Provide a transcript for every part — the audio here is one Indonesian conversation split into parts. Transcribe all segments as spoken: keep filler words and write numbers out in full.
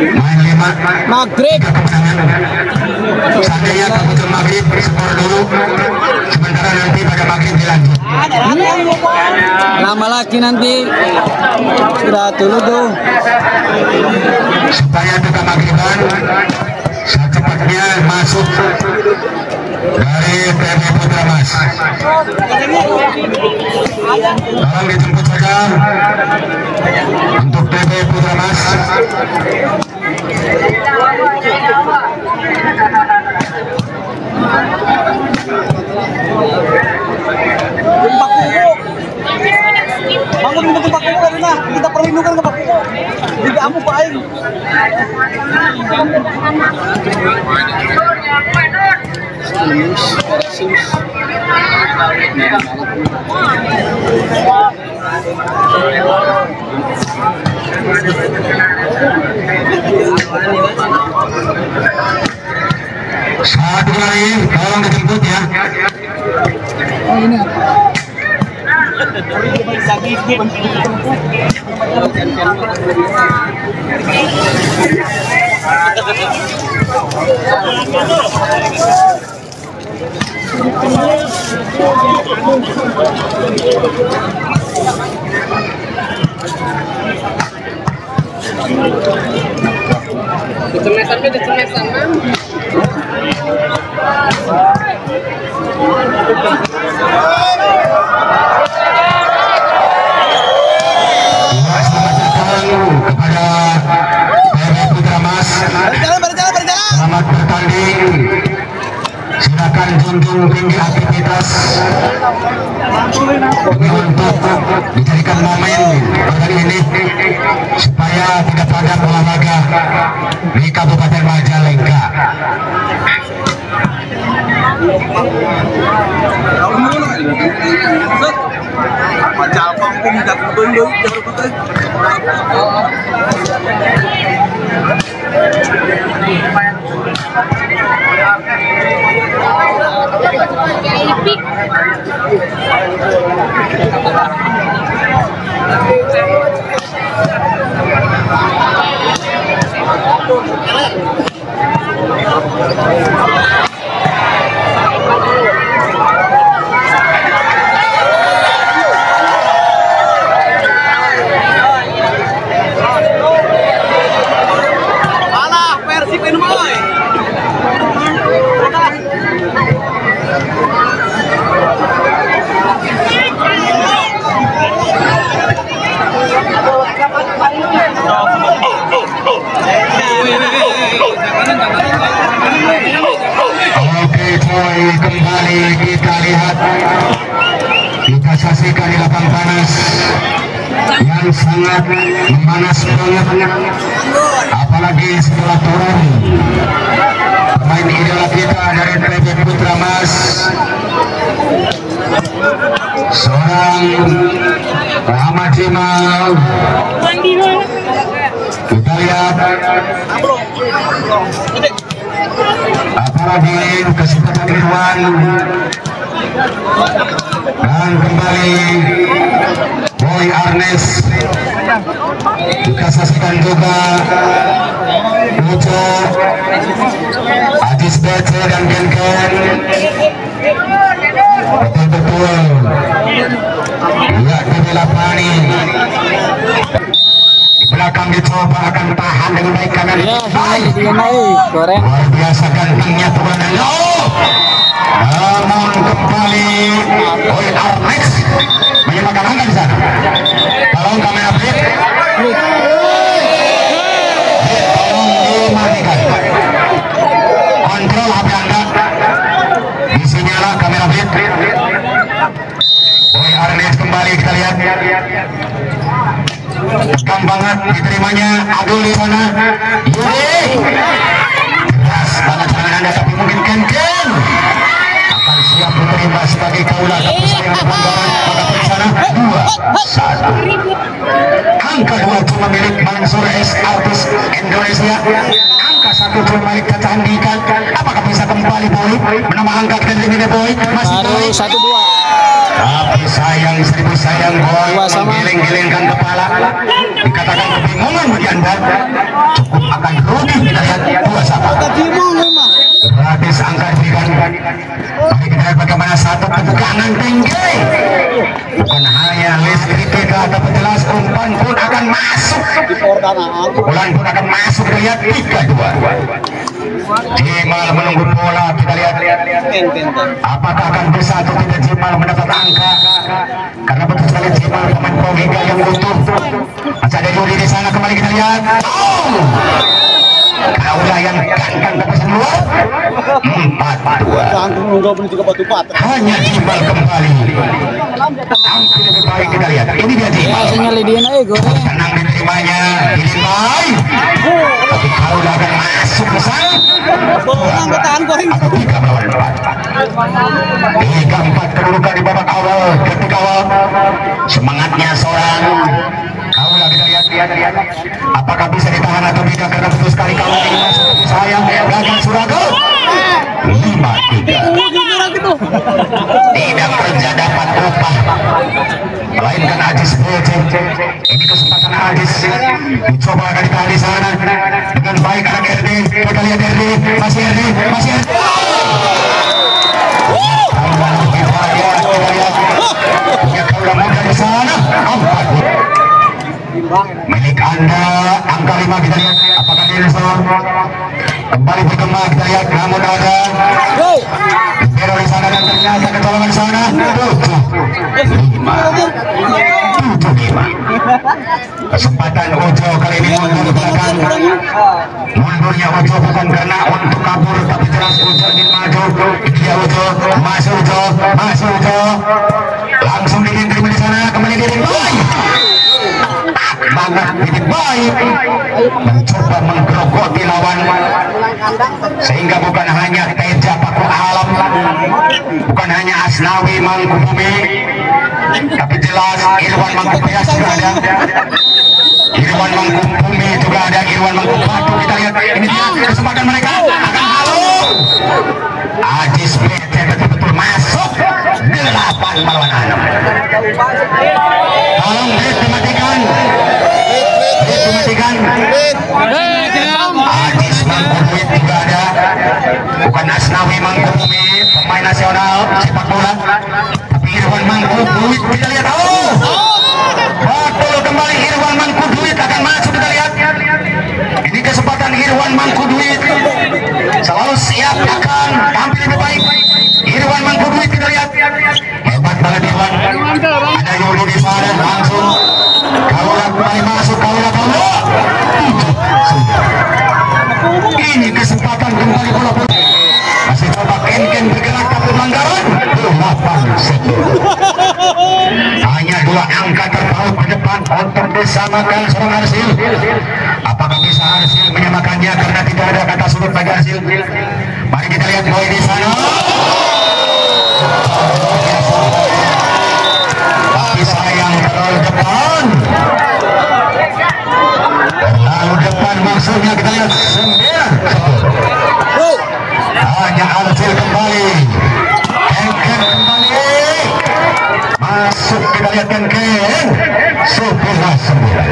Main lima. Maghrib. Seandainya kebutuhan maghrib skor dulu. Sementara nanti pada maghrib dilanjut. Lama lagi nanti. Sudah dulu tuh. Supaya kita maghriban secepatnya masuk dari P B Putra Mas. Tolong dijemput saja untuk P B Putra Mas. Bangun untuk tempat kuku karena kita perlindungan tempat kuku. Tidak amu baik. Satu lagi, tolong dijemput ya. Oh ini apa? Decemesan ke decemesan mah. Kepada P B Putra Mas. Berjalan, berjalan, berjalan. Selamat bertanding. Silakan junjung tinggi aktivitas untuk dijadikan momen kali ini supaya tidak padam olahraga di Kabupaten Majalengka. Macam pun tidak betul betul. Oke, coy, kembali kita lihat, kita saksikan di lapang panas yang sangat memanas banget, apalagi setelah turun pemain idola kita dari P B Putra Mas, seorang Muhammad Jimal. Kita lihat apalagi kesempatan Irwan, dan kembali Boy Arnes. Kita saksikan juga Lucu, Ajis Bece dan Ken Ken. Betul-betul lihat di Lapani di belakang dicoba akan tahan dengan baik kanan. Ya, baik, goreng. Luar biasa gantengnya Tuhan. Namun kembali Boy Arnes menyemakan angka di sana. Tolong kamera break. Tolong dimatikan. Kontrol H P Anda. Disinyalah kamera break. Boy Arnes kembali kita lihat. Tegang banget diterimanya Adul di sana. Yuri. Keras banget tangan Anda, tapi mungkin Ken Ken akan siap diterima sebagai kaulah, tapi sayang pelanggaran pada di sana. Dua satu. Angka dua cuma milik Mansur S. Artis Indonesia. Angka satu cuma milik Caca Andika. Apakah bisa kembali Boy menambah angka kita ini Boy? Masih Baru satu dua. Tapi sayang, seribu sayang Boy menggiling-gilingkan kepala. Dikatakan kebingungan bagi Anda. Cukup akan Pukulan pun akan masuk, kita lihat tiga dua. Jimal menunggu bola, kita lihat apakah akan bisa atau tidak Jimal mendapat angka, karena betul sekali Jimal pemain Powiga yang utuh. Masih ada Yudi di sana, kembali kita lihat. Oh! Kaulah yang ganteng ke pesan luar. Empat dua. Hanya Jimal kembali. Hampir lebih baik, kita lihat. Ini dia Jimal. Tenang diterimanya, Jimal. Tapi kaulah akan masuk ke sana. Atau tiga melawan empat. Tiga empat kedudukan di babak awal. Ketika awal semangatnya seorang kaulah, kita lihat, lihat, lihat. Apakah bisa ditahan atau tidak, karena betul sekali kaulah ini masuk ke sayang gagal Surago. Lima tiga. Tidak kerja dapat upah, melainkan Ajis Boceng. Ini kesempatan Ajis, dicoba dari tadi sana dengan baik anak R D. Kita lihat R D, masih R D, masih R D. Kaulah lebih bahaya, kita lihat. Punya kaulah muda di sana. Empat milik Anda, angka lima, kita lihat apakah Nilson kembali berkembang, kita lihat. Namun ada Pero di sana dan ternyata kecolongan di sana. Tujuh lima, tujuh lima. Kesempatan Ojo kali ini mundur belakang. Mundurnya Ojo bukan karena untuk kabur, tapi jelas Ojo ingin maju. Dia Ojo, masih Ojo, masih Ojo. Langsung dikirim di sana, kembali dikirim baik. Banget dikirim baik. Mencoba menggerogoti lawan, sehingga bukan hanya Teja Paku Alam, bukan hanya Asnawi Mangkubumi, tapi jelas Irwan Mangkubias juga ada, Irwan Mangkubumi juga ada, Irwan Mangkubatu. Kita lihat ini dia kesempatan mereka, akan halo Ajis B C betul-betul masuk delapan melawan enam. Tolong Rit dimatikan, Rit dimatikan. Ajis Mangkubuit juga ada, bukan Asnawi Mangkubumi pemain nasional sepak bola, tapi Irwan Mangkubuit. Kita lihat, oh betul kembali Irwan Mangkubuit akan masuk, kita lihat. Ini kesempatan Irwan Mangkubuit, selalu siap akan tampil lebih baik. Irwan Mangkubuit, kita lihat hebat banget Irwan. Ada Yudi di sana, langsung kaulah kembali masuk, kaulah kaulah. Ini kesempatan kembali bola pun masih coba Ken-Ken bergerak, tapi pelanggaran delapan satu. Hanya dua angka terpaut ke depan untuk disamakan seorang Arsil. Apakah bisa Arsil menyamakannya, karena tidak ada kata sudut bagi Arsil. Mari kita lihat boy di sana. Tapi sayang terlalu depan, terlalu depan maksudnya. Kita lihat sembilan. Hanya Arsil kembali, Ken-Ken kembali masuk, kita lihat Ken-Ken sebelas sembilan.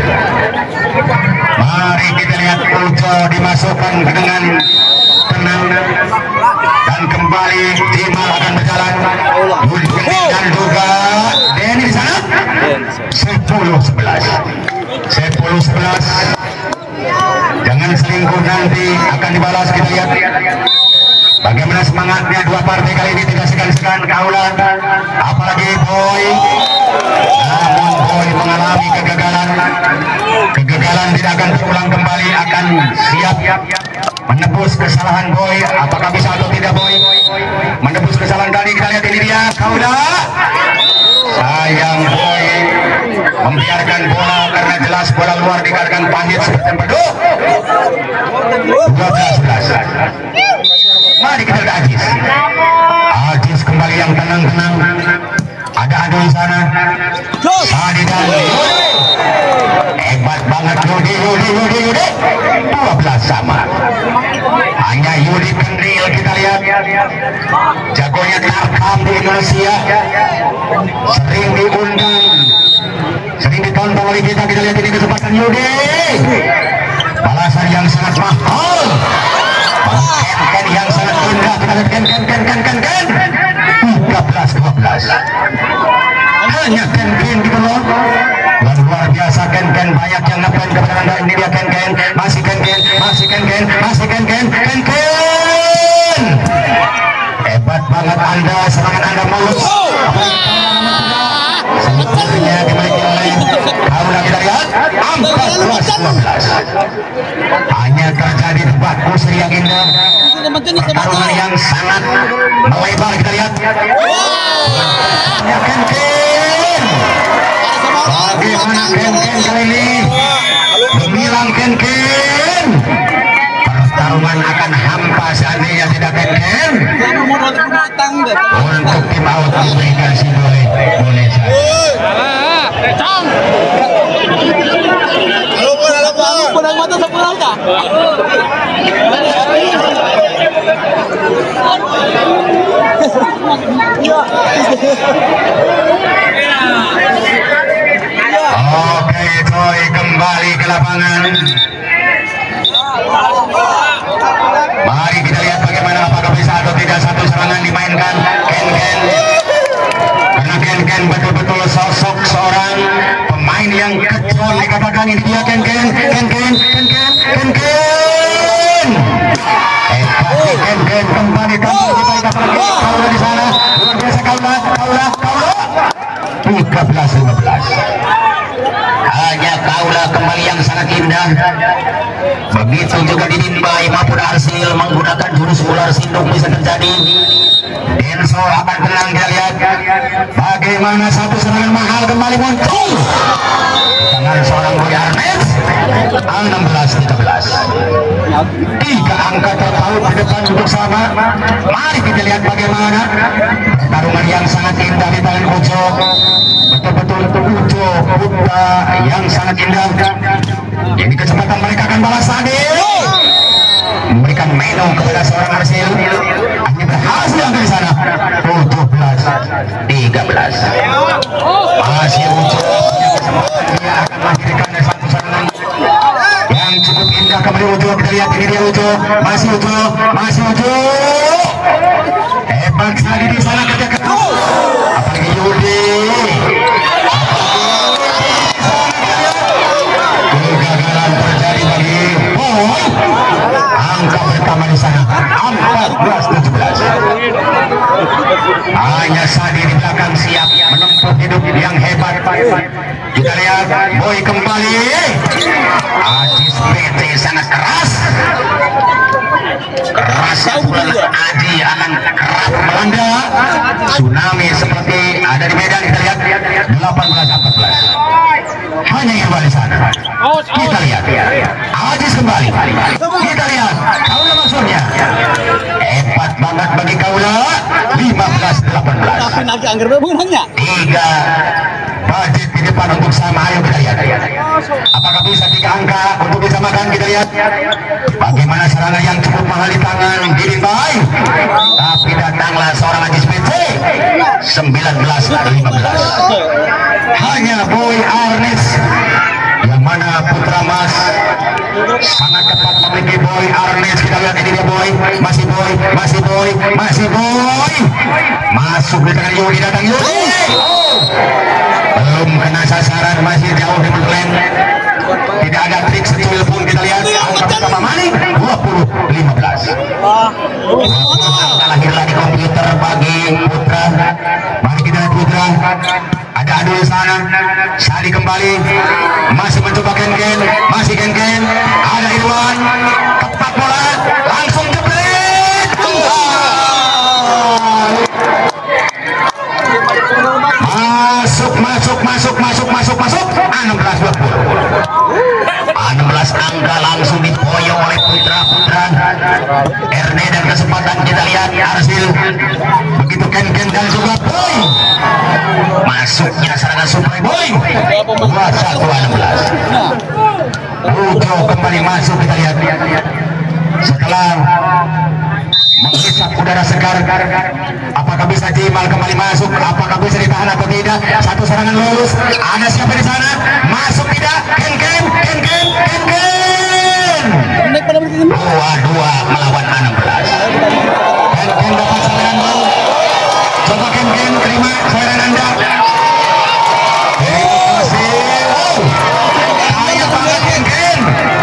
Mari kita lihat Ujo dimasukkan dengan tenang, dan kembali Jimal akan berjalan. Dan juga Denny di sana. Sepuluh sebelas, sepuluh sebelas. Jangan selingkuh, nanti akan dibalas. Kita lihat bagaimana semangatnya dua partai kali ini, tidak segan-segan kaulah, apalagi Boy. Namun Boy mengalami kegagalan, kegagalan tidak akan terulang kembali, akan siap menebus kesalahan Boy. Apakah bisa atau tidak Boy menebus kesalahan tadi? Kita lihat, ini dia kaulah. Sayang Boy membiarkan bola, karena jelas bola luar dikatakan pahit seperti beduk. Dua belas sebelas. Mari kita lihat Ajis. Ajis kembali yang tenang-tenang. Ada Ado di sana. Sadi dan Yudi. Hebat banget Yudi, Yudi, Yudi, Yudi. dua belas sama. Hanya Yudi Kendril, kita lihat. Jagonya Tarkam di Indonesia. Sering diundang, sering ditonton oleh kita. Kita lihat ini kesempatan Yudi. Balasan yang sangat mahal. Ken-Ken yang sangat indah. Kita lihat Ken-Ken, Ken-Ken, Ken-Ken. tiga belas dua belas. Hanya Ken-Ken gitu loh. Dan luar biasa Ken-Ken, banyak yang ngepen kepada Anda. Ini dia Ken Ken, masih Ken Ken, masih Ken Ken, masih Ken Ken, Ken Ken. Hebat banget Anda, serangan Anda mulus. Sebenarnya dimiliki oleh Kaula. Kita lihat empat belas dua belas. Hanya terjadi bagus yang indah, pertarungan yang sangat melebar. Kita lihat Ken Ken. Bagaimana Ken Ken kali ini gemilang Ken Ken. Pertarungan akan hampa seandainya tidak Ken Ken. Untuk tim out diberikan si boleh boleh saja. Oke, Troy kembali ke lapangan. Mari kita lihat bagaimana, apakah bisa atau tidak satu serangan dimainkan Ken Ken. Karena Ken Ken betul-betul sosok seorang pemain yang kejam, dikatakan ini dia Ken Ken, Ken Ken, Ken Ken, Ken Ken. Eh, Ken Ken kembali kembali kita lihat Kaula di sana, luar biasa Kaula, Kaula, Kaula. tiga belas lima belas. Hanya Kaula kembali yang sangat indah. Begitu juga Didimbai maupun Arsil menggunakan jurus ular sindung bisa terjadi. Denso akan tenang, kita lihat bagaimana satu serangan mahal kembali muncul tangan seorang Boy Arnes. enam belas tiga belas. Tiga angka terpaut di depan untuk sama. Mari kita lihat bagaimana pertarungan yang sangat indah di tangan Ujo. Betul-betul Ujo Buddha yang sangat indah. Ini kecepatan mereka akan balas adil, memberikan menu kepada seorang Arsil. Hanya berhasil dari sana. tujuh belas tiga belas. Masih Ujo, dia akan melahirkan satu serangan yang cukup indah kembali Ujo. Kita lihat ini dia Ujo, masih Ujo, masih Ujo. Hebat sekali di sana kerja keras. Apalagi Yudi. Kegagalan terjadi bagi Boy. Angka pertama di sana empat belas tujuh belas. Hanya Sadi di belakang siap menempuh hidup yang hebat. Kita lihat Boy kembali. Ajis P T sangat keras. Keras pula Adi akan keras melanda. Tsunami seperti ada di Medan. Kita lihat delapan belas empat belas. Hanya yang kembali sana. Kita lihat Ajis kembali. Kita lihat Kaula maksudnya. Hebat banget bagi Kaula. lima belas delapan belas. Tiga budget di depan untuk sama. Ayo kita lihat apakah bisa tiga angka untuk disamakan. Kita lihat bagaimana serangan yang cukup mahal di tangan Didimbai, tapi datanglah seorang Ajis P C. Sembilan belas lima belas. Hanya Boy Arnes yang mana Putra Mas sangat cepat memiliki Boy Arnes. Kita lihat ini dia Boy, masih Boy, masih Boy, masih Boy. Masuk di tangan Yudi, datang Yudi. Belum kena sasaran, masih jauh di mengklaim. Tidak ada trik secuil pun. Kita lihat angka pertama Manik dua puluh lima belas. Angka lahirlah di komputer bagi Putra. Mari kita lihat Putra. Ada adu di sana. Sadi kembali. Masih mencoba Ken Ken. Masih Ken Ken. Ada Irwan. Tepat bola. Langsung jebret. Masuk, masuk, masuk, masuk, masuk, masuk. enam belas dua puluh. enam belas angka langsung diboyong oleh putra-putra Erne, dan kesempatan kita lihat Arsil. Begitu Ken Ken dan juga Boy. Masuknya serangan Super Boy. dua satu enam belas. Ujo kembali masuk, kita lihat. Setelah menghisap udara segar, apakah bisa Jimal kembali masuk? Apakah bisa ditahan atau tidak? Satu serangan lulus. Ada siapa di sana? Masuk tidak? Ken Ken, Ken Ken, Ken Ken. Dua dua melawan enam belas. Ken Ken dapat serangan lulus. Coba Ken Ken terima serangan Anda. Terima kasih. Kaya banget Ken Ken.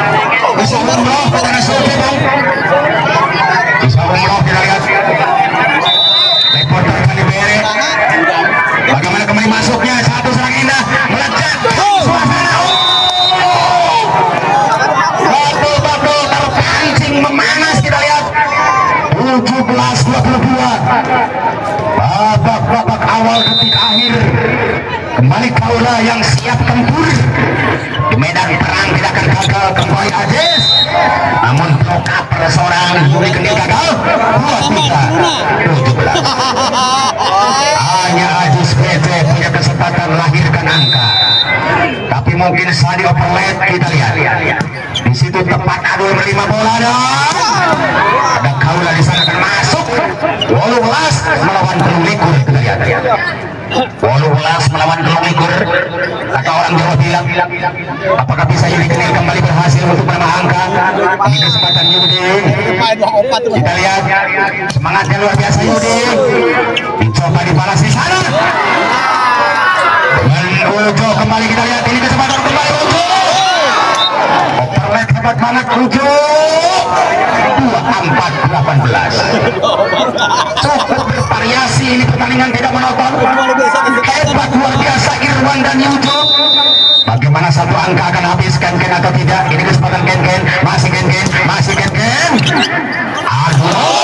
memanas, kita lihat tujuh belas dua puluh dua. Babak-babak awal detik akhir kembali kaula yang siap tempur di medan perang, tidak akan gagal kembali Ajis, namun pelokap seorang Yuli Kendil gagal dua tiga tujuh belas. Hanya Ajis P C punya kesempatan lahirkan angka, tapi mungkin Sadi overlap, kita lihat di situ tepat adu menerima bola dan ada kaula di sana akan masuk. Walau belas melawan Telung Likur, kita lihat walau belas melawan Telung Likur, kata orang Jawa bilang, apakah bisa Yuli Kendil kembali berhasil untuk menambah angka di kesempatan Yudi? Kita lihat semangatnya luar biasa Yudi, dicoba dibalas di sana dengan Ujo, kembali kita lihat ini kesempatan kembali Ujo, overlap hebat banget Ujo, dua empat delapan belas. Cukup bervariasi ini pertandingan, tidak menonton, hebat luar biasa Irwan dan Ujo. Bagaimana satu angka akan habis Ken Ken atau tidak? Ini kesempatan Ken Ken, masih Ken Ken, masih Ken Ken. Aduh.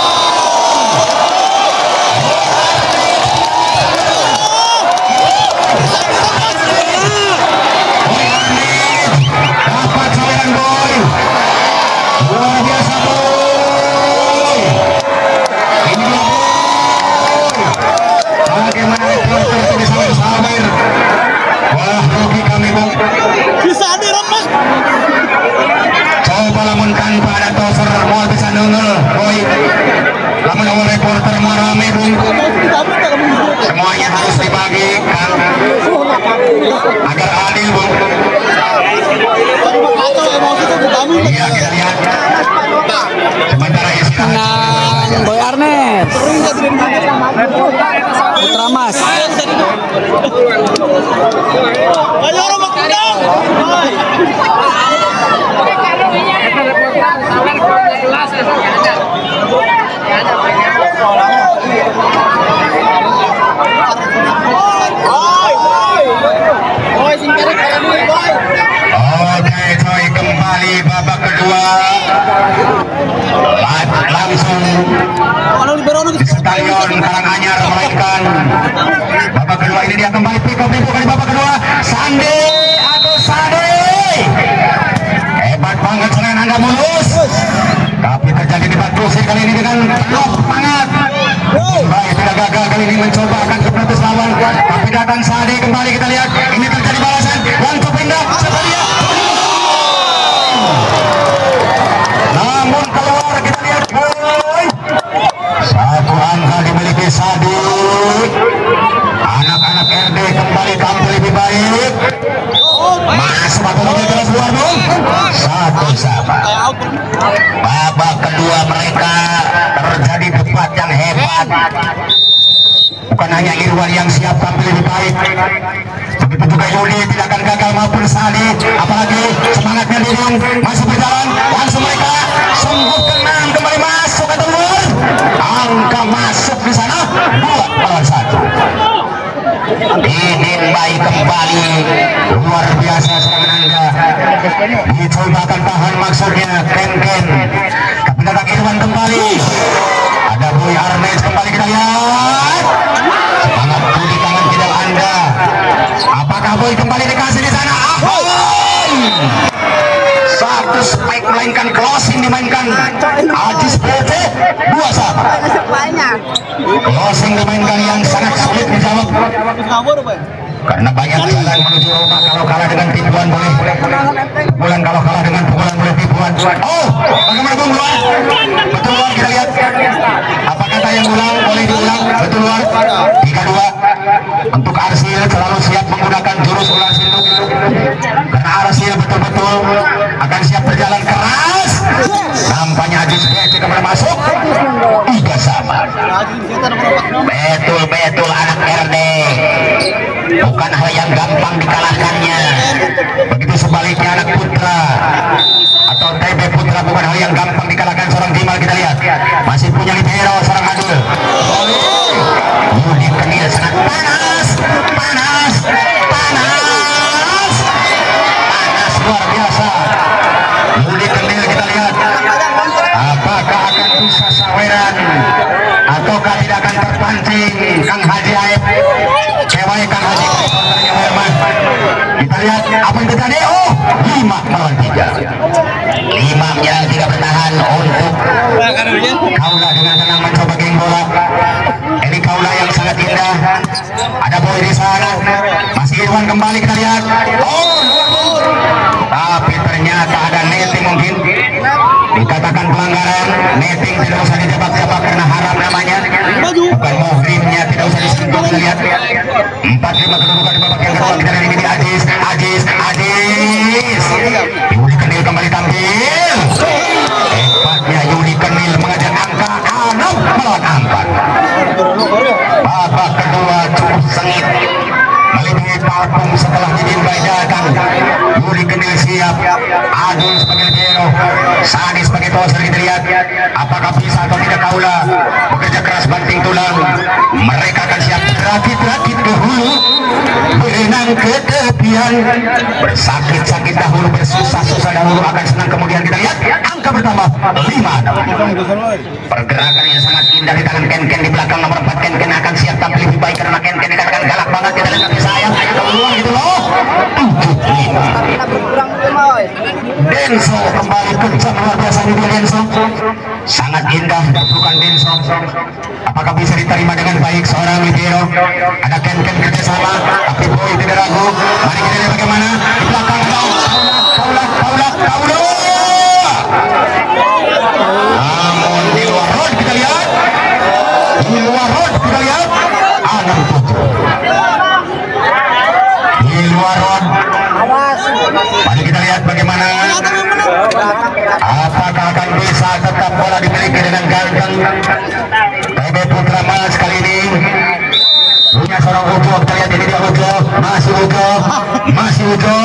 Dapat saweran boy, luar biasa boy. Ini dia boy. Bagaimana reporter tidak sawer-sawer? Wah, rugi kami bang. Bisa ada remas. Coba lamun tanpa ada toser mau bisa nungel boy. Lamun awal reporter mau rame bung. Semuanya harus dibagi kan, agar adil bung. Iya, kita lihat. Sementara istirahat Boy Arnes. Putra Mas. Ayo orang makudang. Oke, coy, kembali babak kedua. Langsung di Stadion Karanganyar melainkan babak kedua ini dia kembali pick up pick kali babak kedua. Sandi atau Sade, hebat banget serangan Anda mulus, tapi terjadi di Batrusi kali ini dengan blok semangat. Baik, tidak gagal kali ini mencoba akan keprotes lawan, tapi datang Sade kembali, kita lihat ini terjadi balasan yang pindah siapa dia? Namun keluar, kita lihat boy. Satu angka dimiliki Sadi. Anak-anak R D kembali tampil lebih baik. Masuk atau lebih keras luar dong. Satu sama. Babak kedua mereka terjadi debat yang hebat. Bukan hanya Irwan yang siap tampil lebih baik, begitu juga Yuli tidak akan gagal maupun Sadi. Apalagi semangatnya Didin masih berjalan. Langsung mereka sungguh tenang kembali masuk atau luar. Angka masuk di sana dua lawan satu. Didin baik kembali, luar biasa serangan Anda. Dicoba akan tahan maksudnya Ken Ken, tapi datang Irwan kembali. Ada Boy Arnes kembali, kita lihat. Semangat di tangan tidak Anda. Apakah Boy kembali dikasih di sana? Ahoy! Satu spike melainkan closing dimainkan Ajis P C, dua sama. Closing dimainkan yang sangat sulit dijawab karena banyak jalan menuju rumah. Kalau kalah dengan tipuan boleh pukulan, kalau kalah dengan pukulan boleh tipuan. Oh, bagaimana bung luar? Betul luar, kita lihat. Apa kata yang ulang? Boleh diulang. Betul luar. Tiga dua untuk Arsil, selalu siap menggunakan jurus ular sinduk karena Arsil betul-betul akan siap berjalan keras. Nampaknya Ajis B C kembali masuk, tiga sama. Betul-betul anak R D bukan hal yang gampang dikalahkannya. Begitu sebaliknya anak Putra atau T B Putra bukan hal yang gampang dikalahkan seorang Jimal. Kita lihat masih punya libero seorang Adul. Yudi Kendil sangat panas, panas, panas, panas luar biasa. Yudi Kendil, kita lihat akan terpancing Kang Haji Aib. Cewek Kang Haji kita lihat apa yang terjadi. Oh, lima melawan tiga. Lima yang tidak bertahan untuk Kaula dengan tenang mencoba geng bola. Ini Kaula yang sangat indah. Ada boy di sana. Masih Irwan kembali kita lihat. Oh, tapi ternyata ada netting mungkin. Dikatakan pelanggaran. Netting tidak usah dijebak-jebak karena haram namanya. Bukan muhrimnya tidak usah disentuh kita lihat. Empat lima kedudukan di babak yang kedua kita lihat ini Ajis, Ajis, Ajis. Yudi Kenil kembali tampil. Hebatnya Yudi Kenil mengajar angka enam melawan empat. Babak kedua cukup sengit. Melebihi parfum setelah Didin Bay datang. Yudi Kenil siap. Adul sebagai libero, Sani sebagai toser kita lihat. Apakah bisa atau tidak Kaula bekerja keras banting tulang. Mereka akan siap rakit-rakit ke hulu, berenang ke tepian, bersakit-sakit dahulu, bersusah-susah dahulu, akan senang kemudian kita lihat angka bertambah lima. Pergerakan yang sangat indah di tangan Ken-Ken di belakang nomor empat. Ken-Ken akan siap tampil lebih baik karena Ken-Ken dikatakan galak banget kita lihat, tapi sayang ayo keluar gitu loh. Denso kembali kencang luar biasa di Denso, sangat indah bukan Denso. Apakah bisa diterima dengan baik seorang libero? Ada Ken-Ken kerjasama, tapi boy tidak ragu. Mari kita lihat bagaimana di belakang. Kaula, Kaula, Kaula. Namun di luar road kita lihat, di luar road kita lihat enam tujuh. Di luar road. Mari kita lihat bagaimana. Apakah akan bisa tetap bola dimiliki dengan ganteng P B Putra Mas kali ini punya seorang Ujo. Kita lihat ini dia Ujo, masih Ujo, masih Ujo.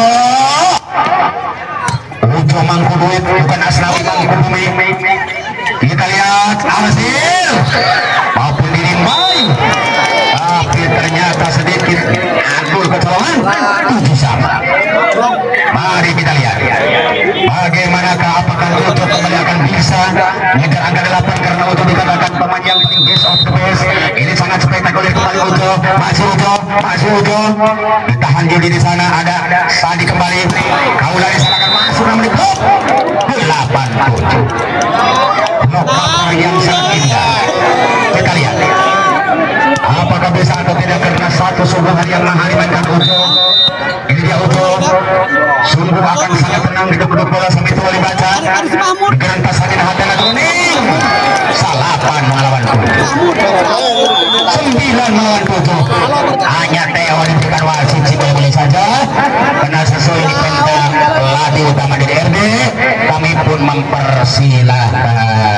Ujo mangku duit bukan Asnawi mangku bumi. Kita lihat Asil maupun Didin Bay, tapi ternyata sedikit Adul kecolongan tujuh sama. Mari kita lihat bagaimanakah, apakah Ujo kembali akan bisa mengejar angka delapan karena Ujo dikatakan pemain yang paling best of the best. Ini sangat spektakuler kembali Ujo, masih Ujo, masih Ujo. Ditahan Judi di sana, ada Sadi kembali. Kaula di sana akan masuk namun di blok delapan tujuh. Blok yang sangat indah. Kita lihat apakah bisa atau tidak karena satu subuhan yang mahal dimainkan Ujo. Ini dia Ujo, sungguh akan sangat tenang di duduk bola sampai tua dibaca. Gerantas saja hatinya kuning. Salapan melawan tujuh. Sembilan melawan tujuh. Hanya Teo diberikan wasit sih boleh-boleh saja. Karena sesuai di pentang pelatih utama di D R D, kami pun mempersilahkan.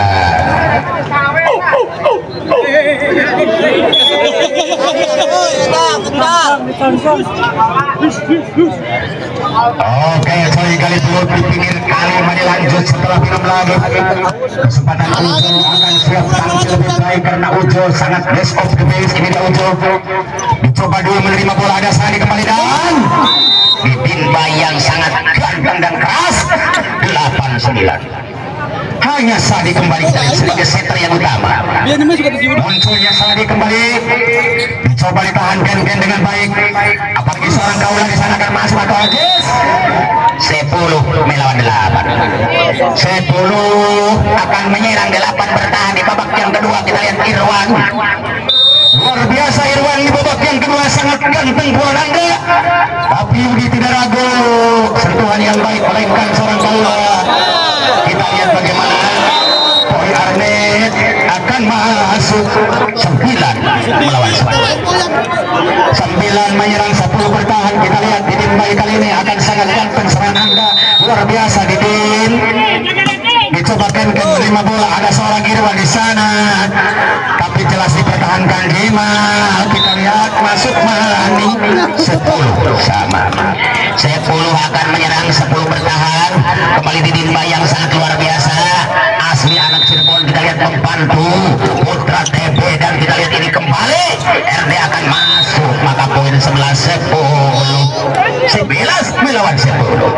Oke, sorry kali dulu di pinggir kali mari lanjut setelah film lagi. Kesempatan Ujo akan siap tampil lebih baik karena Ujo sangat best of the best. Ini dia Ujo. Dicoba dulu menerima bola, ada Sani kembali dan Didin Bay yang sangat ganteng dan keras. Delapan sembilan. Hanya Sadi kembali kita lihat sebagai setter yang utama. Munculnya Sadi kembali, dicoba ditahan Ken-Ken dengan baik. Apalagi seorang Kaula di sana akan masuk atau Ajis. Sepuluh melawan delapan. Sepuluh akan menyerang, delapan bertahan di babak yang kedua. Kita lihat Irwan. Luar biasa Irwan di babak yang kedua, sangat ganteng bola nangga. Tapi Yudi tidak ragu, sentuhan yang baik melainkan seorang Kaula. Kita lihat bagaimana Boy Arnet akan masuk. Sembilan melawan sepuluh. Sembilan menyerang, sepuluh bertahan. Kita lihat Didin Bay kali ini akan sangat ganteng serangan anda. Luar biasa Didin. Dicoba Ken-Ken menerima bola, ada seorang Irwan di sana, tapi jelas dipertahankan Gema. Kita lihat masuk Mani. Sepuluh sama. Sepuluh akan menyerang, sepuluh bertahan. Kembali Didin Bay yang sangat luar biasa. Asli anak Cirebon, kita lihat membantu Putra T B dan kita lihat ini kembali R D akan masuk, maka poin sebelas sepuluh. Sebelas melawan sepuluh.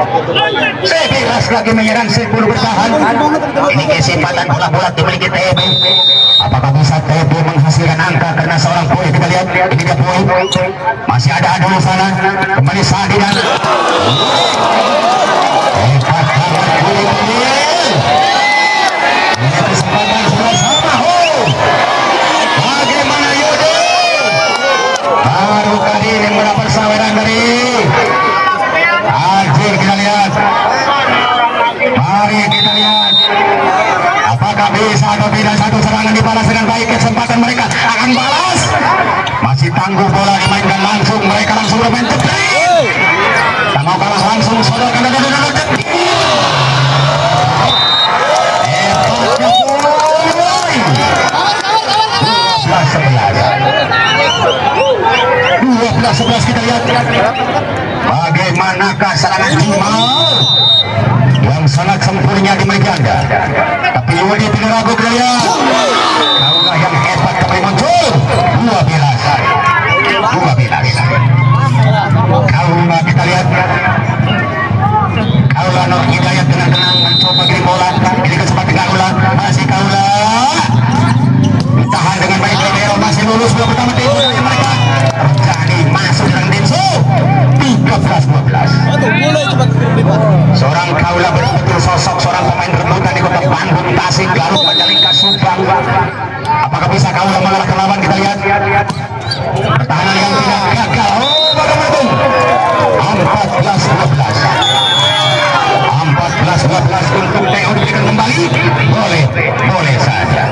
Sebelas lagi menyerang, sepuluh bertahan. Ini kesempatan bola-bola dimiliki T B. Apakah bisa T B menghasilkan angka karena seorang poin? Kita lihat, ini dia poin. Masih ada adu di sana. Kembali Sadi dan hebat banget poin ini. Ini kesempatan sudah sama. Oh, bagaimana Yudi? Baru kali ini mendapat saweran dari Ajir. Kita lihat. Mari kita lihat. Apakah bisa atau tidak satu serangan dibalas dengan baik? Kesempatan mereka akan balas. Masih tangguh bola dimainkan langsung. Mereka langsung bermain cepat. Tak mau kalah langsung sodorkan. dua belas sebelas kita lihat. Bagaimanakah serangan Jimal yang sangat sempurna dimiliki Anda. Tapi Yudi tidak ragu kita lihat. Kaulah yang hebat kembali muncul. dua belas dua belas Kaulah kita lihat. Kaulah Nur Hidayat dengan tenang mencoba kirim bola. Ini kesempatan Kaulah. Masih Kaulah ditahan dengan baik. Romero masih lulus bola pertama tim mereka. Terjadi masuk dengan Denso. tiga belas dua belas. Seorang Kaulah betul-betul sosok seorang pemain rebutan di kota Bandung, Tasik, Garut, Majalengka, Subang. Apakah bisa Kaulah mengalahkan lawan? Kita lihat. Pertahanan yang tidak gagal. Oh, bagaimana itu? empat belas dua belas. empat belas dua belas untuk Teo diberikan kembali. Boleh, boleh saja.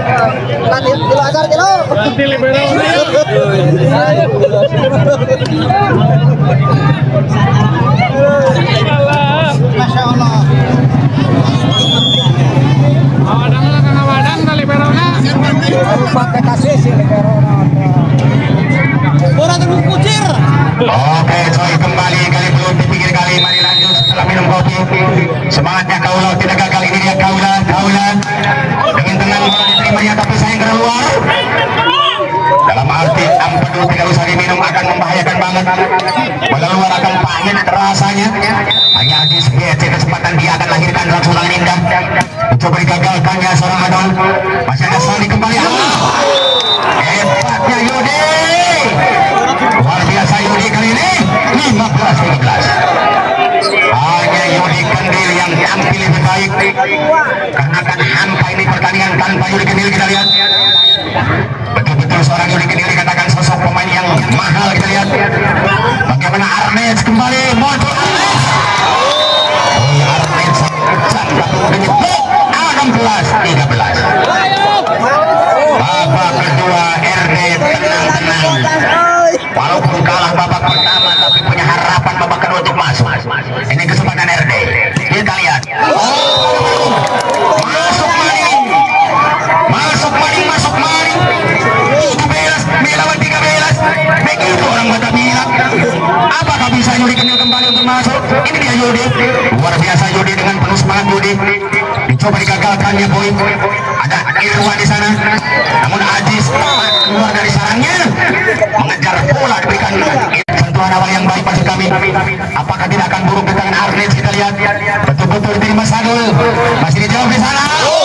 Masya Allah. Awadang lah kan awadang kali berona. Pakai kasih sih liberona. Bola terkucir. Oke, coy kembali kali belum dipikir kali. Mari lanjut setelah minum kopi. Semangatnya Kaulah tidak gagal. Ini dia Kaulah, Kaulah dengan tenang bola diterimanya tapi sayang keluar. Dalam arti ampun kalau usah diminum akan membahayakan banget. Bola luar akan pahit rasanya. Hanya di sebuah kesempatan dia akan lahirkan dalam serangan indah. Coba digagalkannya seorang Adol. Masih ada Sandi kembali. Hebatnya Yudi. Luar biasa Yudi kali ini. lima belas tiga belas. Hanya Yudi Kendil yang tampil lebih baik. Karena kan hampa ini pertandingan tanpa Yudi Kendil. Kita lihat. Betul-betul seorang Yudi Kendil dikatakan sosok pemain yang mahal. Kita lihat. Bagaimana Arnez kembali. Muncul Arnez. enam belas tiga belas. Babak kedua R D tenang-tenang. Walaupun kalah babak pertama tapi punya harapan babak kedua untuk masuk. Ini kesempatan R D. Kita lihat. Masuk maning. Masuk maning, masuk maning. tujuh belas melawan tiga belas. Begitu orang Batak bilang. Apakah bisa Yudi Kendil kembali untuk masuk? Ini dia Yudi. Luar biasa Yudi dengan penuh semangat Yudi. Dicoba digagalkannya boy. Ada Irwan di sana. Namun Ajis keluar dari sarangnya. Mengejar bola diberikan sentuhan awal yang baik maksud kami. Apakah tidak akan buruk di tangan Arnez? Kita lihat. Betul-betul diterima Sadul. Masih dijawab di sana.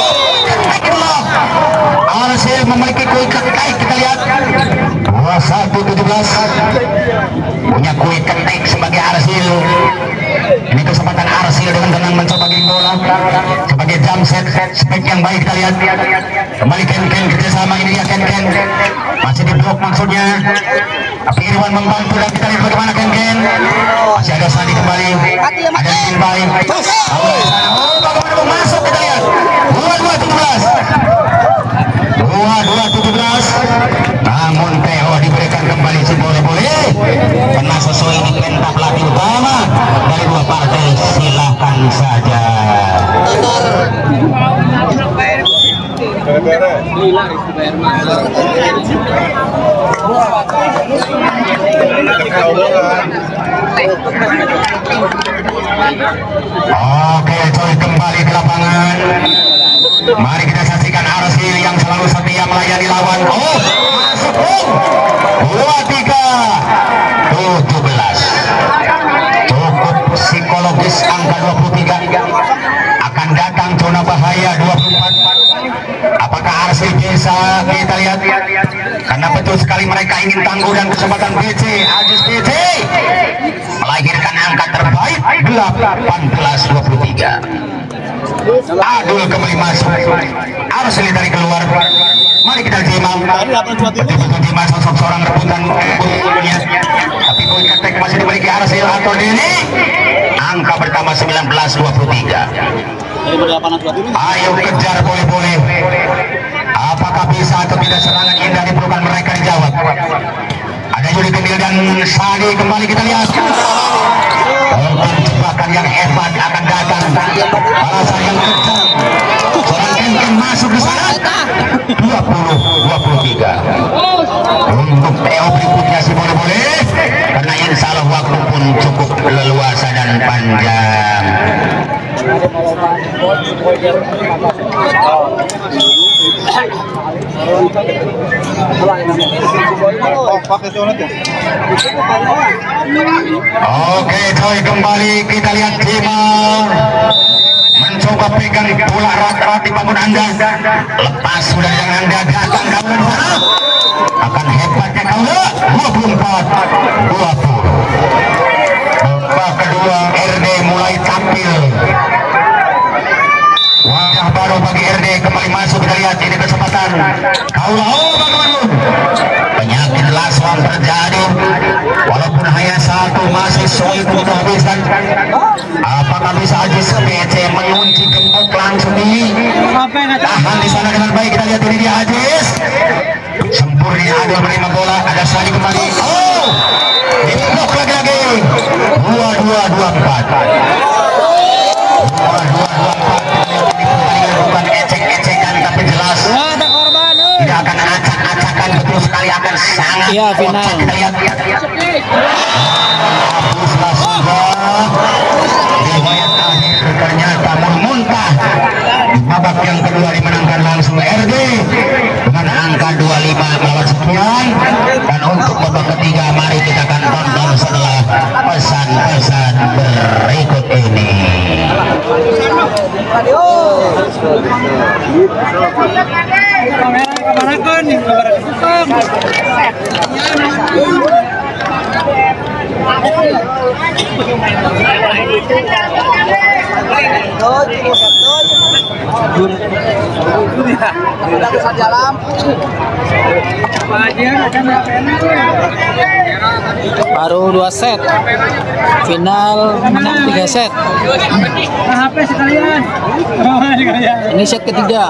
Arsil memiliki kuih ketek. Kita lihat. dua satu tujuh belas. Punya kuih ketek sebagai Arsil. Ini kesempatan Arsil dengan tenang mencoba game bola sebagai jump set spek yang baik. Kita lihat kembali Ken Ken kerjasama. Ini dia Ken Ken masih di blok maksudnya tapi Irwan membantu dan kita lihat bagaimana Ken Ken masih ada Sandi kembali ada Silbai. Oh bagaimana mau masuk. Kita lihat dua dua tujuh belas dua dua tujuh belas. Namun Teo diberikan kembali si boleh-boleh karena sesuai ini perintah pelatih utama dari dua partai. Silahkan saja. Oke coy kembali ke lapangan. Mari kita saksikan Arsil yang selalu setia melayani lawan. Oh masuk dua tiga tujuh belas. Cukup psikologis angka dua puluh tiga. Akan datang zona bahaya dua puluh empat. Apakah Arsil bisa bisa kita lihat karena betul sekali mereka ingin tangguh dan kesempatan B C Ajis B C melahirkan angka terbaik delapan belas dua puluh tiga. Adul kembali masuk, Arseli dari keluar. Mari kita simak betul-betul Dimas sosok seorang rebutan punya, tapi poin ketek masih dimiliki Arseli atau Dini. Angka pertama sembilan belas dua puluh tiga. Ayo kejar boleh-boleh. Apakah bisa atau tidak serangan indah diperlukan mereka dijawab. Ada Yuli Kendil dan Sadi kembali kita lihat. Jebakan yang hebat akan datang. Balasan yang kencang. Seorang Ken masuk di sana. dua puluh dua puluh tiga. Untuk T O berikutnya sih boleh-boleh. Karena insya Allah waktu pun cukup leluasa dan panjang. Oke, coy, kembali kita lihat Timur mencoba pegang bola rat-rat di bangun Anda. Lepas sudah yang Anda datang kawan sana. Akan hebatnya kawan. dua puluh empat dua puluh. Babak kedua R D mulai tampil. Wajah baru bagi R D kembali masuk, kita lihat ini kesempatan. Kaulah, oh bagaimana? Penyakit laswan terjadi. Walaupun hanya satu masih sulit untuk habiskan. Apakah bisa Ajis B C mengunci gembok langsung di tahan di sana dengan baik? Kita lihat ini dia Ajis. Sempurna Adul menerima bola, ada Sani kembali. Oh, diblok lagi-lagi. Dua dua dua empat. Dua dua dua empat. Bukan ecek-ecekan tapi jelas. Tidak akan acak-acakan, betul sekali akan sangat. Iya, final. Kita lihat. Hapuslah sudah. Riwayat akhir ternyata muntah. Babak yang kedua dimenangkan langsung R D dengan angka dua puluh lima melawan sekian. Dan untuk babak ketiga mari kita akan tonton setelah pesan-pesan berikut ini. Baru dua set, final menang tiga set. Ini set ketiga.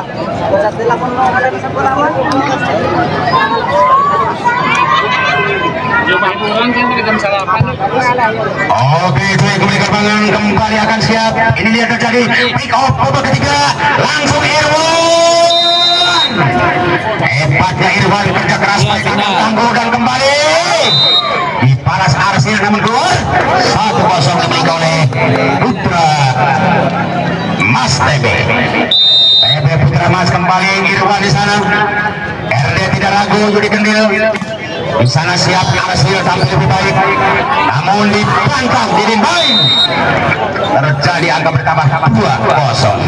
Oke, itu yang kembali kerbangan kembali akan siap. Ini dia terjadi pick off babak ketiga. Langsung Irwan. Hebatnya Irwan kerja keras tangguh dan kembali. Dipalas Arsil namun keluar. Satu kosong dimiliki oleh Putra Mas T B. T B Putra Mas kembali Irwan di sana. R D tidak ragu Yudi Kendil. Di sana siap Arsil tampil lebih baik, namun dibantah dirimbain. Terjadi angka pertama dua kosong.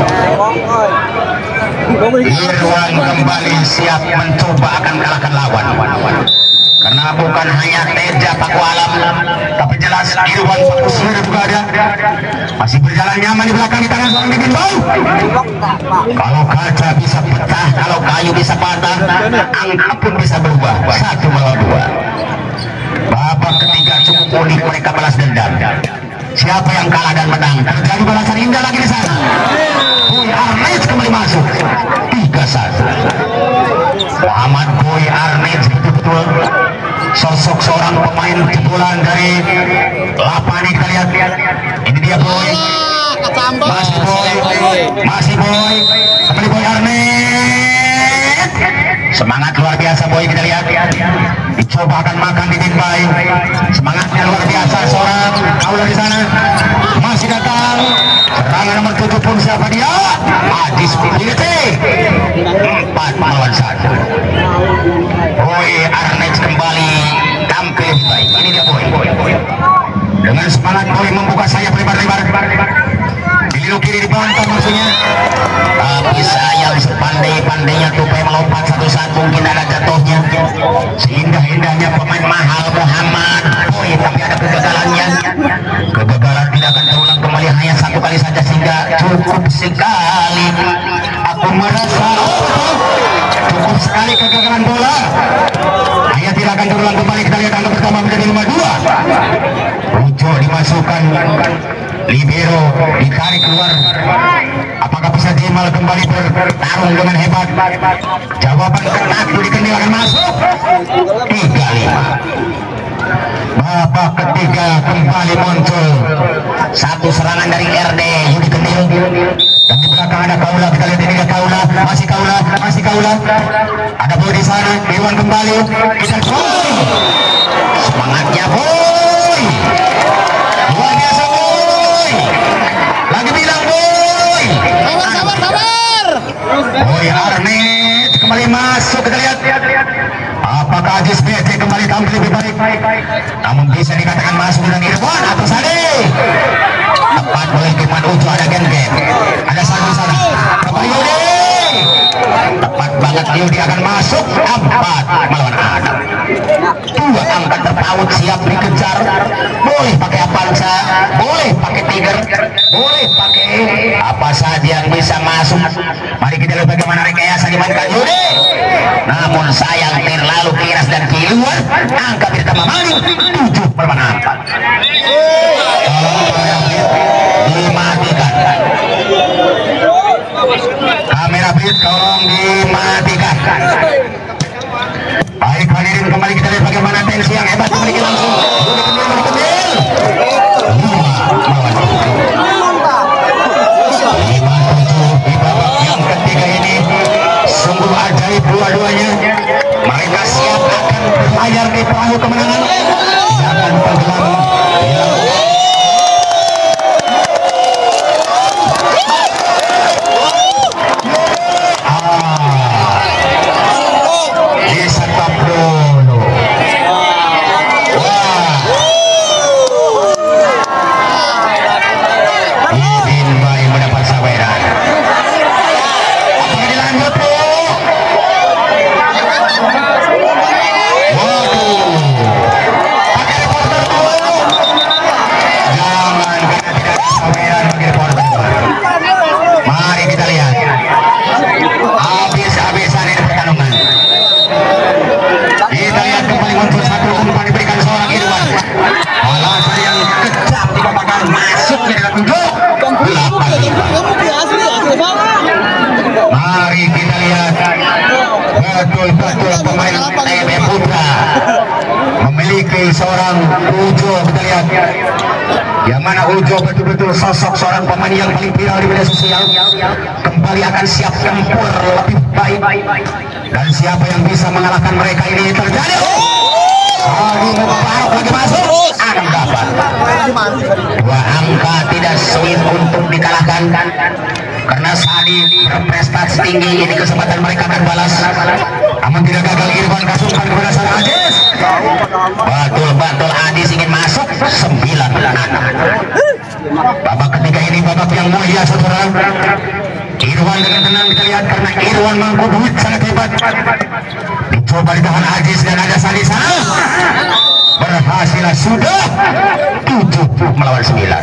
Irwan kembali siap mencoba akan kalahkan lawan. Karena bukan hanya Teja Paku Alam, tapi jelas Irwan Paku Sulir juga ada. Masih berjalan nyaman di belakang di tangan seorang Bibin Bau. Kalau kaca bisa pecah, kalau kayu bisa patah, angka pun bisa berubah. Satu melawan dua. Babak ketiga cukup unik, mereka balas dendam. Siapa yang kalah dan menang? Terjadi balasan indah lagi di sana. Boy Arnez kembali masuk. Tiga satu. Muhammad Boy Arnez betul-betul sosok seorang pemain jebolan dari lapangan. Kita lihat, ini dia Boy. Masih Boy, masih Boy. Kembali Boy Arnez. Semangat luar biasa Boy, kita lihat. Dicoba akan makan di Bimbai. Semangatnya luar biasa seorang Kaula di sana. Masih datang. Serangan nomor tujuh pun siapa dia? Ajis B C. Empat melawan satu. Boy Arnez kembali tampil baik. Ini dia Boy. Dengan semangat Boy membuka sayap lebar-lebar. Diliru kiri di bawah maksudnya. Tapi sayang sepandai-pandainya tupai melompat satu-satu. bagaimana saat cukup sekali kegagalan bola. Hanya tidak akan berulang kembali. Kita lihat angka pertama menjadi nomor dua. Ujo dimasukkan, libero ditarik keluar. Apakah bisa Jemal kembali bertarung dengan hebat? Jawaban ketat Yudi Kendil akan masuk. tiga lima. Babak ketiga kembali muncul. Satu serangan dari R D Yudi Kendil. Dan di belakang ada Kaula. Kita lihat ini ada Kaula, masih Kaula, masih Kaula. Ada bola di sana. Irwan kembali. Kita boy. Semangatnya boy. Luar biasa boy. Lagi bilang boy. Sabar, sabar, sabar. Boy Arnett kembali masuk. Kita lihat. Apakah Ajis B C kembali tampil lebih baik? Namun bisa dikatakan masuk dengan Irwan atau Sade. Tepat oleh Firman Ujo, ada Gen-Gen. Ada Sadu sana. Tepat Yudi. Tepat banget Yudi akan masuk. Empat melawan Adam. Dua angkat terpaut siap dikejar. Boleh pakai Avanza, boleh pakai Tiger, boleh pakai apa saja yang bisa masuk. Mari kita lihat bagaimana rekayasa dimainkan Yudi. Namun sayang terlalu keras dan keluar. Angka pertama maling tujuh melawan empat. Dimatikan. Kamera beat tolong dimatikan. Baik hadirin, kembali kita lihat bagaimana tensi yang hebat dimiliki langsung. lima tujuh di babak yang ketiga ini sungguh ajaib dua-duanya. Mereka siap akan berlayar di perahu kemenangan. Jangan tenggelam. Mari kita lihat betul-betul pemain T B Putra memiliki seorang Ujo. Kita lihat yang mana Ujo betul-betul sosok seorang pemain yang paling viral di media sosial. Kembali akan siap tempur lebih baik. Dan siapa yang bisa mengalahkan mereka ini terjadi. Sadi Mubarak lagi masuk. Angka dua angka tidak sulit untuk dikalahkan. Karena Sadi berprestasi tinggi, ini kesempatan mereka akan balas. Namun tidak gagal, Irwan kasumkan kepada sang Adis. Betul-betul Adis ingin masuk. Sembilan anak. Babak ketiga ini babak yang mulia, saudara. Irwan dengan tenang kita lihat, karena Irwan mampu duit sangat hebat. Dicoba ditahan Adis dan ada Sadi sana. Berhasil sudah tujuh melawan sembilan.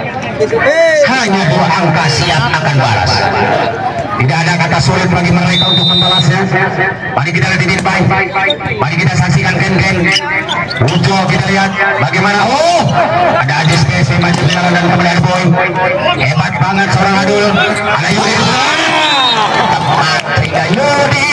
Hanya dua angka siap akan balas. Tidak ada kata sulit bagi mereka untuk membalasnya. Mari kita lihat ini baik. Mari kita saksikan Gen-Gen. Ujo kita lihat bagaimana. Oh, ada Ajis K C maju kenalan dan kemudian Boy. Hebat banget seorang Adul. Ada Yudi. Tepat sehingga Yudi.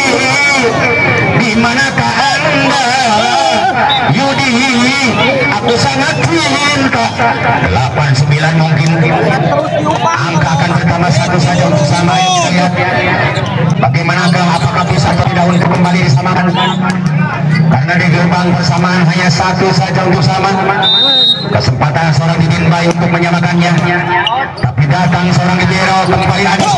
Di manakah Anda? Yudi, aku sangat cinta. Delapan sembilan mungkin angka akan bertambah satu saja untuk sama. Kita lihat bagaimanakah, apakah bisa atau tidak untuk kembali disamakan. Karena di gerbang bersamaan hanya satu saja untuk sama. Kesempatan seorang Didin Bayi untuk menyamakannya. Tapi datang seorang Ibero kembali Adis.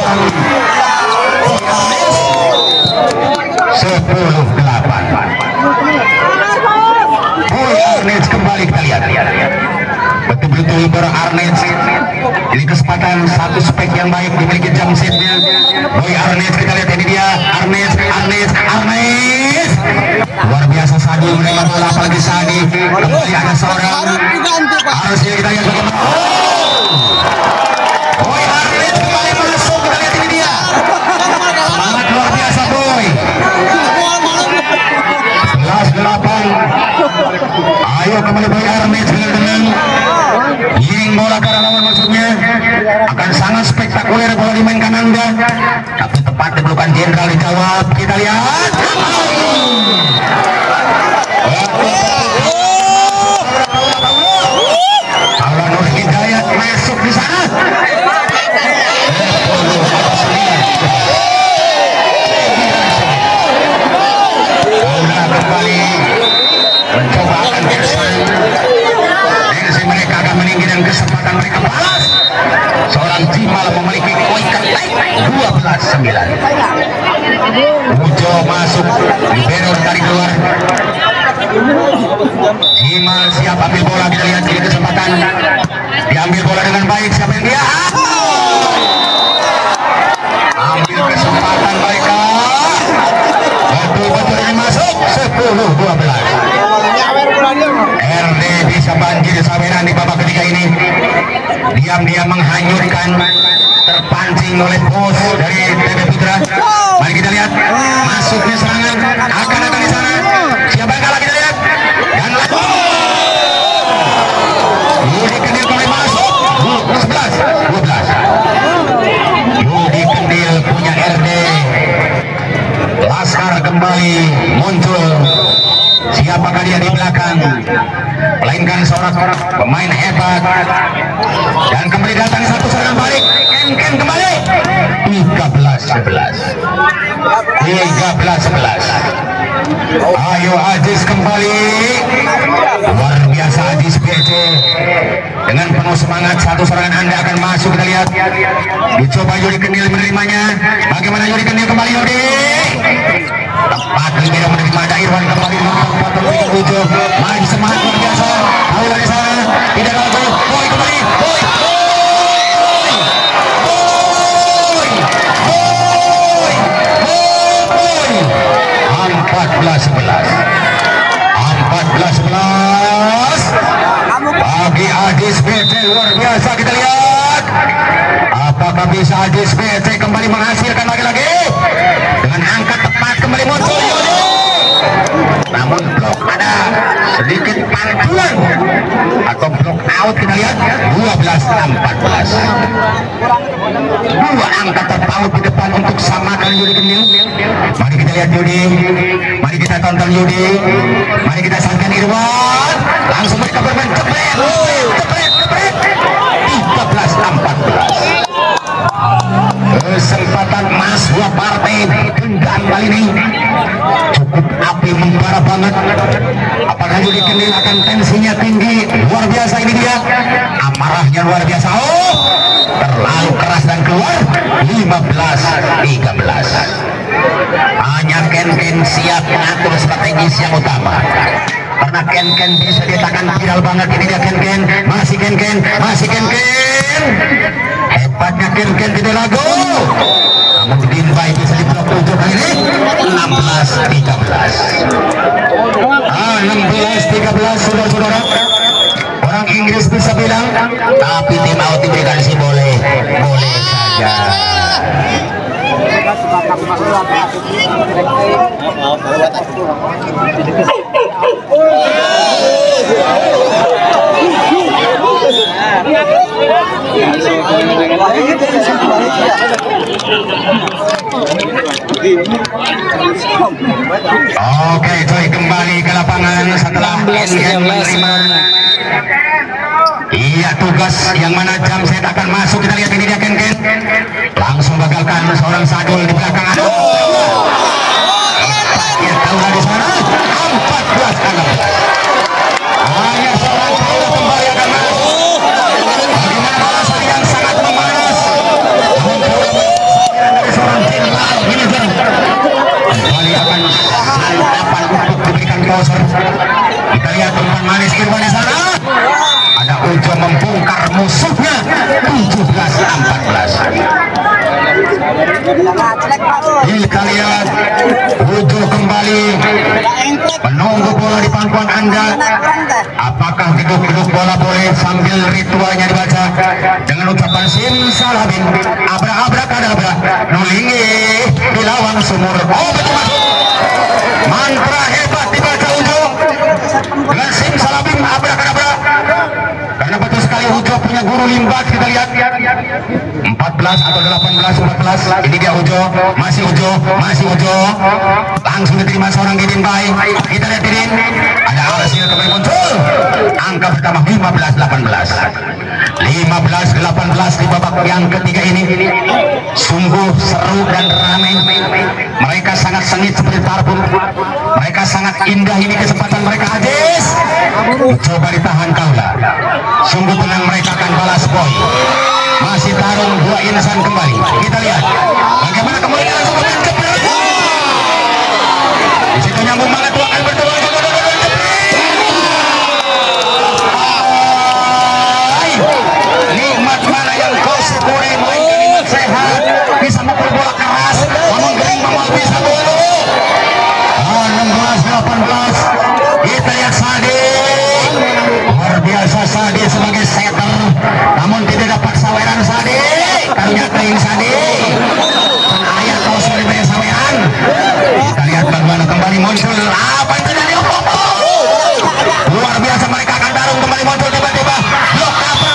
Sepuluh delapan. Boy Arnett kembali kita lihat. Betul-betul Boy Arnett. Ini kesempatan satu spek yang baik dimiliki jam setnya. Boy Arnett kita lihat, ini dia Arnett, Arnett, Arnett. Luar biasa Sadi menerima bola, apalagi Sadi. Kembali ada seorang. Harusnya kita lihat bagaimana. Boy Arnett kembali masuk, kita lihat ini dia. gagal dijawab. Kita lihat. Kalau Nur Hidayat masuk di sana. Kaula kembali mencoba akan Gerson. Tensi mereka akan meninggikan kesempatan mereka balas. Seorang Jimal memiliki poin ketek dua belas sembilan. Ujo masuk libero dari luar. Jimal siap ambil bola, kita lihat ini kesempatan. Diambil bola dengan baik, siapa yang dia? Ambil kesempatan mereka. Betul-betul ini masuk sepuluh dua belas. R D bisa banjir saweran di babak ketiga ini. Diam-diam menghanyutkan, terpancing oleh bos dari T B Putra. Mari kita lihat masuknya serangan akan datang di sana. Siapa yang kalah kita lihat. Dan lagi Yudi Kendil kembali masuk sebelas dua belas. Yudi Kendil punya R D. Laskar kembali muncul. Siapakah dia di belakang? Melainkan seorang pemain hebat. Dan kembali datang satu serangan balik. Ken Ken kembali. tiga belas sebelas. tiga belas sebelas. Ayo Aziz kembali. Luar biasa Aziz P C. Dengan penuh semangat satu serangan Anda akan masuk. Kita lihat. Dicoba Yudi Kendil menerimanya. Bagaimana Yudi Kendil kembali Yudi? Tepat libero menerima Irwan kembali membuat terlebih Ujo. Mari semangat luar biasa. Tahu dari sana. Tidak lagu. Boy kembali. Boy. empat belas sebelas. empat belas sebelas. Bagi Adis B C luar biasa, kita lihat. Apakah bisa Adis B C kembali menghasilkan lagi-lagi? Dengan angka tepat kembali muncul Yudi. Namun blok ada sedikit pantulan atau blok out, kita lihat dua belas empat belas. Dua angka terpaut di depan untuk samakan Yudi Kendil. Mari kita lihat Yudi. Mari kita tonton Yudi. Mari kita saksikan Irwan. Langsung mereka bermain cepet, cepet, cepet. tiga belas empat belas. Kesempatan emas buat partai Kendal kali ini cukup api membara banget. Apakah Yudi Kendil akan tensinya tinggi? Luar biasa ini dia. Amarahnya luar biasa. Oh, terlalu keras dan keluar. lima belas tiga belas. Hanya Ken Ken siap mengatur strategis yang utama. Karena Ken Ken bisa dikatakan viral banget. Ini dia Ken Ken. Masih Ken Ken. Masih Ken Ken. Hebatnya Ken Ken tidak lagu. Namun Dinbay bisa diblok Ujo kali ini. enam belas tiga belas. Ah, enam belas tiga belas saudara-saudara. Orang Inggris bisa bilang, tapi tim out diberikan si boleh. Boleh saja. Oke, coy, kembali ke lapangan setelah menerima. Iya, tugas yang mana jam set akan masuk. Kita lihat ini dia Ken Ken. Langsung bagalkan seorang Sadul di belakang. Aduh. Ya, tahu di sana. empat belas enam belas. Hanya seorang Sadul kembali akan masuk. Bagaimana balasan yang sangat memanas. Dari seorang Jenderal Manager. Kembali akan santapan untuk diberikan poser. Kita lihat umpan manis Irwan di sana. Ada Ujo membongkar musuhnya. tujuh belas empat belas. Kita lihat Ujo kembali menunggu bola di pangkuan Anda. Apakah geduk-geduk bola boleh sambil ritualnya dibaca dengan ucapan simsalabim abra-abra kadabra nulingi dilawan sumur. Oh, betul masuk. Mantra hebat dibaca Ujo dengan simsalabim abra kadabra. Karena betul sekali Ujo punya guru limbat. Kita lihat empat belas atau delapan belas empat belas. Ini dia Ujo, masih Ujo, masih Ujo. Langsung diterima seorang Didin Bay. Kita lihat Didin. Ada hasil kembali muncul. Angka pertama lima belas delapan belas. lima belas delapan belas di babak yang ketiga ini. Sungguh seru dan ramai. Mereka sangat sengit seperti parfum. Mereka sangat indah, ini kesempatan mereka habis. Coba ditahan kaula. Sungguh tenang, mereka akan balas poin. Masih tarung dua insan kembali. Kita lihat bagaimana kemudian langsung mencepat. Di situ nyambung banget, dua akan bertemu. Nikmat mana yang kau syukuri, melainkan nikmat sehat. Bisa mukul bola keras, ngomong gering ngomong bisa dulu. enam belas delapan belas. Kita lihat Sadi. Luar biasa Sadi sebagai setter, namun tidak dapat saweran Sadi. Karena kering Sadi. Dan ayat kau sudah banyak saweran. Kita lihat bagaimana kembali muncul. Apa yang terjadi? Luar biasa, mereka akan tarung kembali muncul tiba-tiba. Blok apa?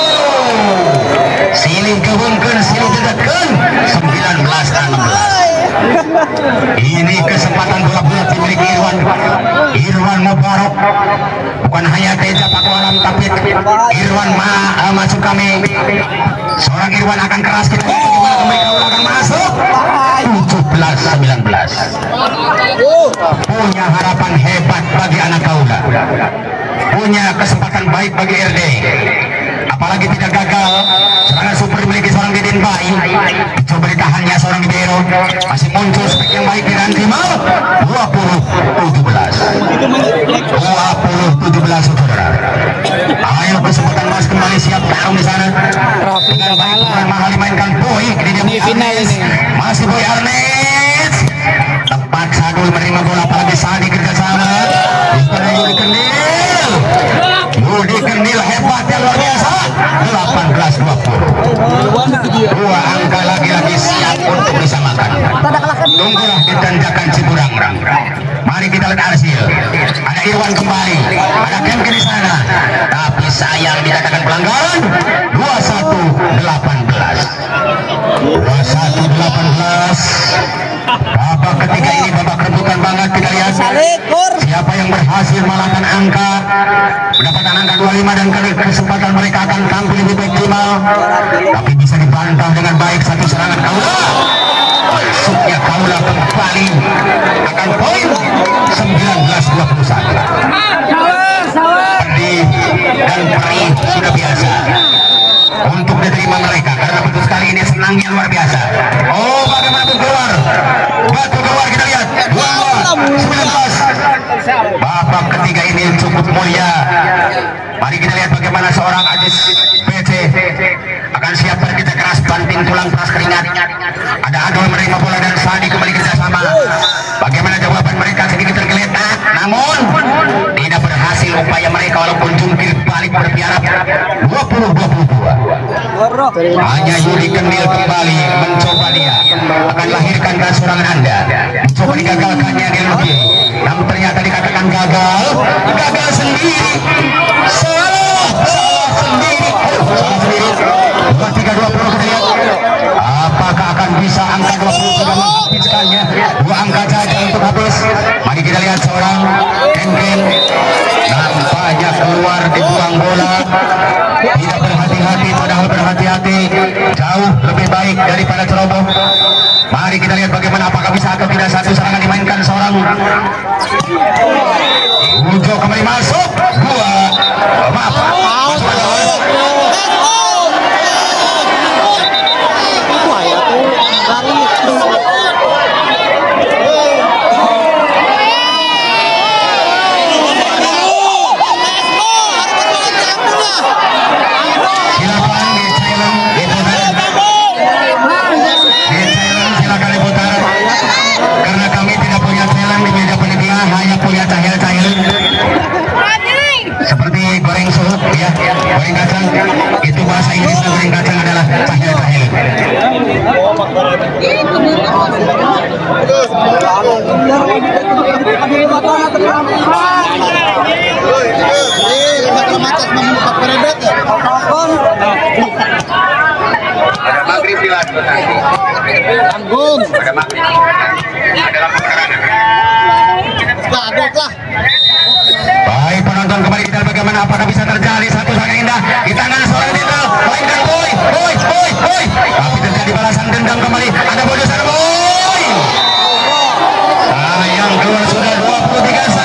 Siling kehungkeun, siling dedetkeun. sembilan belas enam belas. Ini kesempatan bola bulat dimiliki Irwan. Irwan Mubarok. Bukan hanya Teja Pakualam, tapi Irwan ma, uh, masuk kami. Seorang Irwan akan keras, kita lihat bagaimana kembali kaula akan masuk. tujuh belas sembilan belas. Punya harapan hebat bagi anak kaula. Punya kesempatan baik bagi R D. Apalagi tidak gagal. Serangan super dimiliki seorang Didin Bay. Coba ditahannya seorang Didero. Masih muncul spek yang baik dan terima. dua puluh tujuh belas. dua puluh tujuh belas saudara. Ayo kesempatan mas kembali siap tarung di sana. Dengan baik pemain mahal dimainkan Boy. Ini final ini. Masih Boy Arnett. Tepat Sadul menerima bola, apalagi Sadi kerjasama. Istana Yudi Kendil. Yudi Kendil hebatnya luar biasa. delapan belas dua puluh. Dua angka lagi-lagi siap untuk disamakan. Tunggulah di tanjakan Ciburang. Mari kita lihat hasil. Ada Irwan kembali, ada Kemke di sana. Tapi sayang dikatakan pelanggaran. dua puluh satu delapan belas. dua puluh satu delapan belas. Babak ketiga ini babak rebutan banget. Kita lihat siapa yang berhasil malahkan angka, mendapatkan angka dua puluh lima, dan kesempatan mereka akan tampil lebih maksimal. Tapi bisa dibantah dengan baik satu serangan kaula. Masuknya kaula kembali akan poin sembilan belas dua puluh satu. Pedih dan perih sudah biasa untuk diterima mereka, karena betul sekali ini senangnya luar biasa. Oh, bagaimana pun keluar, batu keluar, kita lihat dua sembilan belas. Babak ketiga ini cukup mulia. Mari kita lihat bagaimana seorang Ajis P C akan siap berkita keras, banting tulang peras keringat. Ada Adol menerima bola dan Sadi kembali kerjasama. Bagaimana jawaban mereka sedikit tergeletak, namun tidak berhasil upaya mereka walaupun jungkir balik berpiarap. Dua puluh dua puluh dua. Hanya Yudi Kendil kembali mencoba, dia akan lahirkan serangan Anda. Coba digagalkannya dia lebih, namun ternyata dikatakan gagal. Gagal sendiri. Salah, salah sendiri. Salah sendiri. dua tiga dua puluh kita lihat. Apakah akan bisa angka dua puluh sudah menghabiskannya? Dua angka saja untuk habis. Mari kita lihat seorang Kenken nampaknya keluar dibuang bola. Tidak berhati-hati, padahal berhati-hati jauh lebih baik daripada ceroboh. Mari kita lihat bagaimana, apakah bisa atau tidak satu serangan dimainkan seorang Ujo kembali masuk. Dua maaf hanya punya cahil-cahil. Tanggung. Pada mati. Ada lampu penerangan. Bagok lah. Baik penonton kembali kita bagaimana apakah bisa terjadi satu saat yang indah di tangan seorang Dendel mainkan boy boy boy boy tapi terjadi balasan dendam kembali ada boy di sana boy sayang keluar sudah dua puluh tiga